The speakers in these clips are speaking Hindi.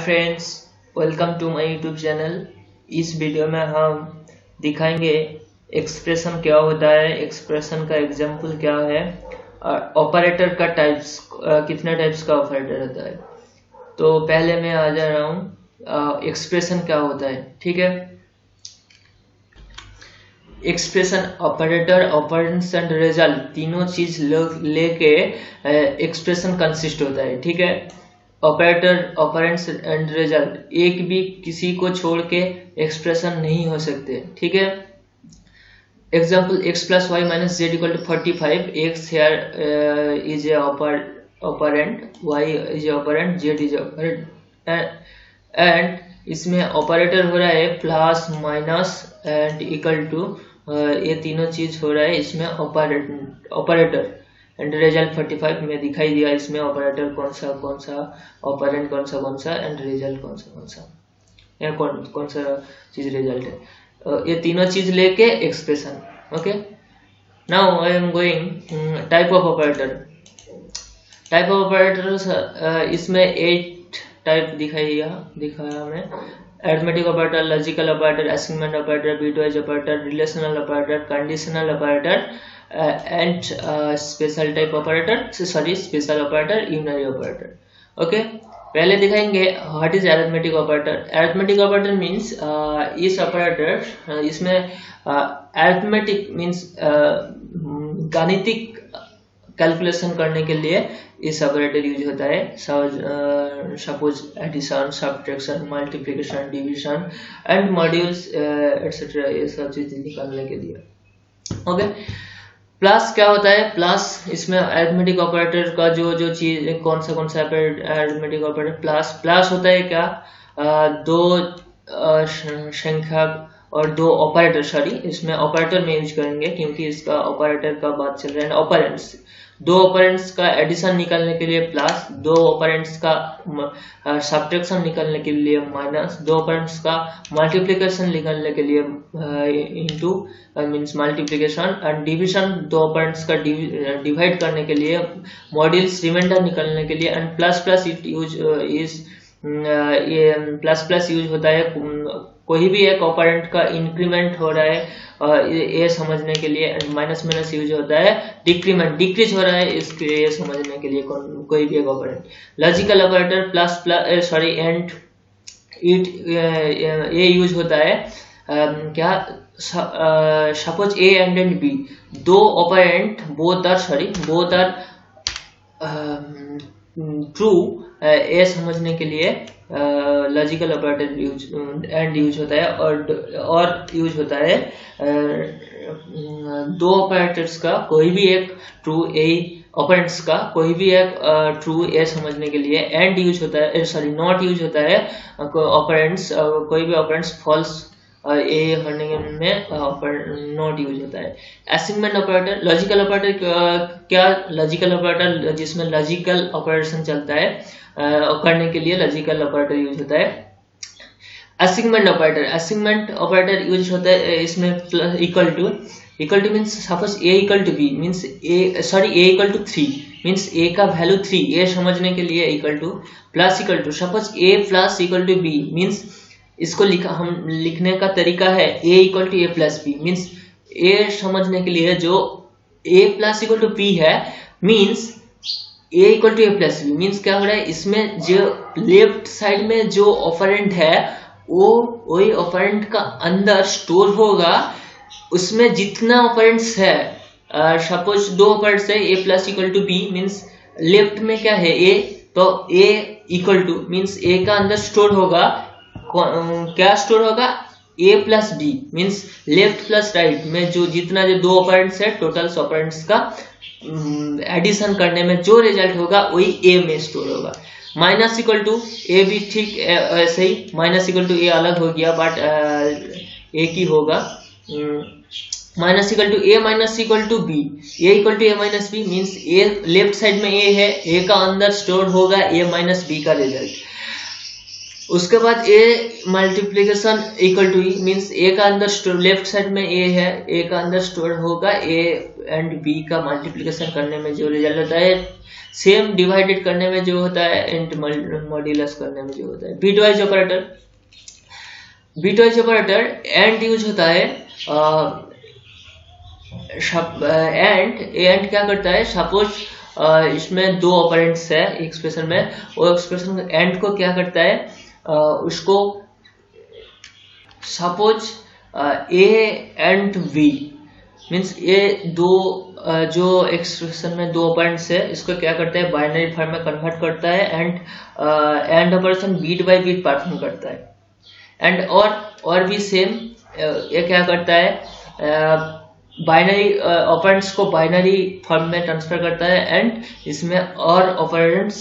Friends, welcome to my YouTube channel. इस वीडियो में हम दिखाएंगे एक्सप्रेशन क्या होता है, एक्सप्रेशन का एग्जांपल क्या है और ऑपरेटर का टाइप्स, कितने टाइप्स का ऑपरेटर होता है। तो पहले मैं आ जा रहा हूँ एक्सप्रेशन क्या होता है। ठीक है, expression operator, operands and result तीनों चीज लेके एक्सप्रेशन कंसिस्ट होता है। ठीक है, ऑपरेटर, ऑपरेंड्स एंड रिजल्ट एक भी किसी को छोड़ के एक्सप्रेशन नहीं हो सकते। ठीक है, example x plus y minus z equal to 45। X here is a operand, y is a operand, z is operand and इसमें ऑपरेटर हो रहा है plus minus and equal to, ये तीनों चीज हो रहा है इसमें ऑपरेटर एंड रिजल्ट 45 में दिखाई दिया। इसमें ऑपरेटर कौन सा, ऑपरेंड कौन सा एंड रिजल्ट कौन सा, या कौन सा चीज रिजल्ट है। ये तीनों चीज लेके expression. Okay, now I am going type of operator. Type of operator इसमें 8 टाइप दिखाया हमें। Arithmetic operator, logical operator, assignment operator, bitwise operator, relational operator, conditional operator and special type operator, special operator, unary operator. Okay, पहले दिखाएंगे what is arithmetic operator. Arithmetic operator means इस ऑपरेटर, इसमें अरिथमेटिक मींस गाणितिक कैलकुलेशन करने के लिए इस ऑपरेटर यूज होता है। Suppose addition, subtraction, multiplication, division and modulus etcetera, ये सब चीज निकालने के लिए। ओके, प्लस क्या होता है? प्लस इसमें अरिथमेटिक ऑपरेटर का जो चीज कौन सा अरिथमेटिक ऑपरेटर प्लस होता है क्या? दो संख्या और दो ऑपरेटर, इसमें ऑपरेटर में यूज करेंगे क्योंकि इसका ऑपरेटर का बात चल रहा है। ऑपरेंड्स, दो ऑपरेंड्स का एडिशन निकालने के लिए प्लस, दो ऑपरेंड्स का सब्ट्रैक्शन निकालने के लिए माइनस, दो ऑपरेंड्स का मल्टीप्लिकेशन निकालने के लिए into means multiplication and division, दो ऑपरेंड्स का डिवाइड करने के लिए, मॉड्यूल्स रिमाइंडर निकालने के लिए and plus it use is, ये प्लस यूज होता है कोई भी एक ऑपरेंड का इंक्रीमेंट हो रहा है ये समझने के लिए, एंड माइनस यूज होता है डिक्रीमेंट, डिक्रीज हो रहा है इसके ये समझने के लिए कोई भी एक operand. Logical operator plus and it, ये यूज होता है क्या? सपोज ए एंड बी, दो ऑपरेंड बोथ आर ट्रू, ये समझने के लिए लॉजिकल ऑपरेटर यूज होता है। और यूज होता है दो ऑपरेटर्स का कोई भी एक ट्रू, ए ऑपरेंड्स का कोई भी एक ट्रू ए समझने के लिए एंड यूज होता है, नॉट यूज होता है ऑपरेंड्स, कोई भी ऑपरेंड्स फॉल्स ए होने में नॉट यूज होता है। असाइनमेंट ऑपरेटर, लॉजिकल ऑपरेटर क्या? लॉजिकल ऑपरेटर जिसमें लॉजिकल ऑपरेशन चलता है करने के लिए लॉजिकल ऑपरेटर यूज होता है। असाइनमेंट ऑपरेटर यूज होता है इसमें equal to means suppose a equal to b means a equal to 3 means a का वैल्यू 3, ये समझने के लिए equal to, plus equal to suppose a plus equal to b means इसको हम लिखने का तरीका है a equal to a plus b means a समझने के लिए जो a plus equal to b है means a equal to a plus b means क्या हो रहा है? इसमें जो लेफ्ट साइड में जो ऑपरेंड है वो वही ऑपरेंड का अंदर स्टोर होगा, उसमें जितना ऑपरेंड्स है, सपोज दो ऑपरेंड्स है a plus equal to b means left में क्या है ए, तो a equal to means a का अंदर स्टोर होगा, क्या स्टोर होगा? A plus b means left plus right में जो दो ऑपरेंड्स है टोटल ऑपरेंड्स का एडिशन करने में जो रिजल्ट होगा वही ए में स्टोर होगा। माइनस इक्वल टू ए भी ठीक ऐसे ही, माइनस इक्वल टू ए अलग हो गया बट एक ही होगा। Minus equal to a minus equal to b, a equal to a minus b means a left side में ए है, ए का अंदर स्टोर होगा ए माइनस बी का रिजल्ट। उसके बाद a multiplication equal to e means a का अंदर स्टोर, लेफ्ट साइड में ए है, ए का अंदर स्टोर होगा, ए एंड बी का मल्टीप्लीकेशन करने में जो रिजल्ट होता है, सेम डिवाइडेड करने में जो होता है, एंड मॉड्यूलस करने में जो होता है। Bitwise operator, bitwise operator and use होता है, एंड क्या करता है, सपोज इसमें दो ऑपरेंड्स है एक्सप्रेशन में, वो एक्सप्रेशन एंड को क्या करता है, उसको suppose a and b means ये दो जो एक्सप्रेशन में दो ऑपरेंड्स है, इसको क्या करता है, बाइनरी फॉर्म में कन्वर्ट करता है, and operation bit by bit perform करता है। एंड और भी सेम ये क्या करता है, बाइनरी ऑपरेंड्स को बाइनरी फॉर्म में ट्रांसफर करता है, एंड इसमें और ऑपरेंड्स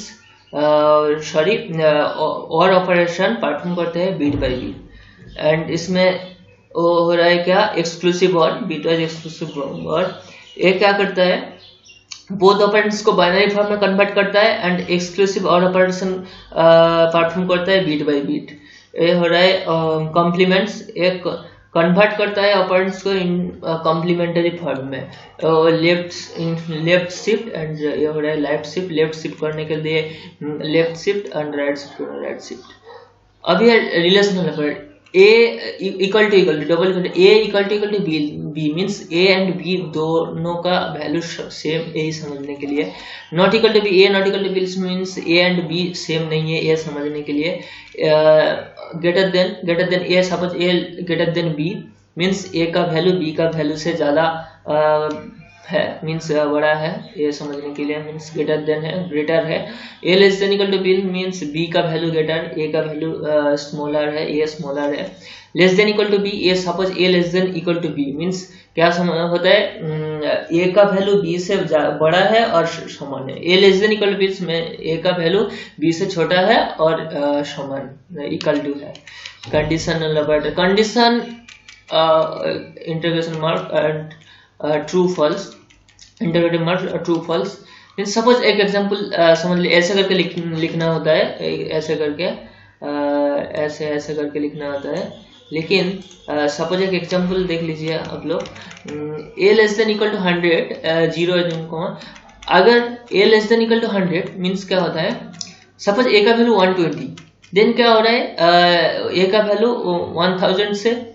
और ऑपरेशन परफॉर्म करते हैं बीट बाय बीट। एंड इसमें वो हो रहा है क्या, एक्सक्लूसिव और, बिटवाइज एक्सक्लूसिव और। ये क्या करता है, बोथ ऑपरेंड्स को बाइनरी फॉर्म में कन्वर्ट करता है, and exclusive or operation perform करता है बीट बाय बीट। ये हो रहा है कॉम्प्लीमेंट्स, एक कन्वर्ट करता है ऑपरेंड्स को इन कॉम्प्लीमेंटरी फॉर्म में, लेफ्ट शिफ्ट, एंड ये हो रहा है लेफ्ट शिफ्ट, लेफ्ट शिफ्ट करने के लिए left shift, and right shift right shift. अब ये relational operator a equal to double a equal to b means a and b दोनों का वैल्यू सेम, यही समझने के लिए। Not equal to b, a not equal to b means a and b same नहीं है, ये समझने के लिए। Greater than a, suppose a greater than b means a का वैल्यू बी का वैल्यू से ज्यादा है, मीन्स बड़ा है, ये समझने के लिए। मीन्स ग्रेटर देन है, ग्रेटर है। A less than equal to b means b का वैल्यू ग्रेटर, ए का वैल्यू स्मॉलर है, ए स्मॉलर है। Less than equal to b, a suppose a less than equal to b means क्या होता है, ए का वैल्यू बी से बड़ा है और समान है। A less than equal to b में ए का वैल्यू बी से छोटा है और समान इक्वल टू है। Conditional operator, condition integration mark and true false, interpretive mark true false. Suppose एक एग्जांपल समझ लीजिए, ऐसे करके लिखना होता है, ऐसे करके ऐसे करके लिखना होता है, लेकिन सपोज एक एग्जांपल देख लीजिए आप लोग, a less than equal to 100 0 अगर a less than equal to 100 means क्या होता है, सपोज ए का वैल्यू 120, देन क्या हो रहा है, ए का वैल्यू 100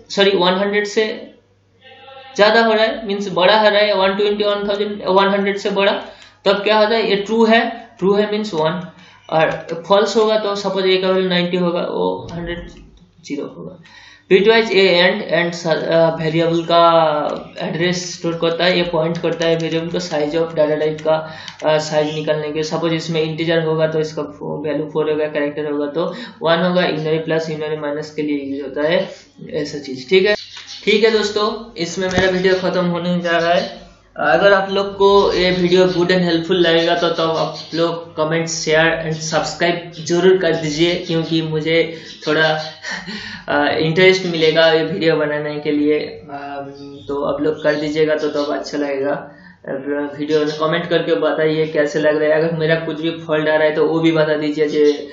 से ज्यादा हो रहा है, मीन्स बड़ा हो रहा है, 120 100 से बड़ा, तब क्या होता है, ये ट्रू है मीन्स 1, और फॉल्स होगा तो सपोज ए का वैल्यू 90 होगा, वो 100 0 होगा। बिटवाइज ए एंड वेरिएबल का एड्रेस स्टोर करता है, ये पॉइंट करता है वेरिएबल को साइज ऑफ डाटा टाइप का साइज निकालने के। सपोज इसमें इंटीजर होगा तो इसका वैल्यू 4 होगा, कैरेक्टर होगा तो 1 होगा, यूनरी प्लस यूनरी माइनस के लिए यूज होता है ऐसा चीज। ठीक है दोस्तों, इसमें मेरा वीडियो खत्म होने जा रहा है। अगर आप लोग को ये वीडियो गुड एंड हेल्पफुल लगेगा तो आप लोग कमेंट शेयर एंड सब्सक्राइब जरूर कर दीजिए, क्योंकि मुझे थोड़ा इंटरेस्ट मिलेगा ये वीडियो बनाने के लिए। तो आप लोग कर दीजिएगा तो अच्छा लगेगा। वीडियो में कमेंट करके बताइए कैसे लग रहा है, अगर मेरा कुछ भी फॉल्ट आ रहा है तो वो भी बता दीजिए,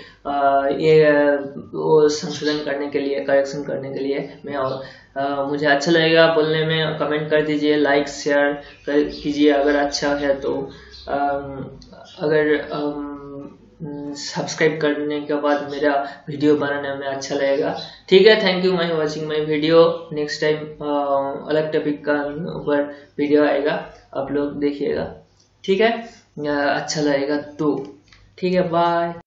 ये वो संशोधन करने के लिए, करेक्शन करने के लिए मैं मुझे अच्छा लगेगा बोलने में। कमेंट कर दीजिए, लाइक शेयर कीजिए अगर अच्छा है तो, अगर सब्सक्राइब करने के बाद मेरा वीडियो बनाने में अच्छा लगेगा। ठीक है, thank you for watching my video. Next time अलग टॉपिक का ऊपर वीडियो आएगा, आप लोग देखिएगा। ठीक है, अच्छा लगेगा तो ठीक है, बाय।